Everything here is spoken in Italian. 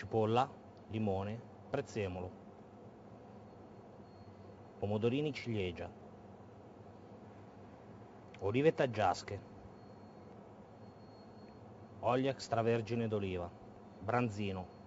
cipolla, limone, prezzemolo, pomodorini ciliegia, olive taggiasche, olio extravergine d'oliva, branzino,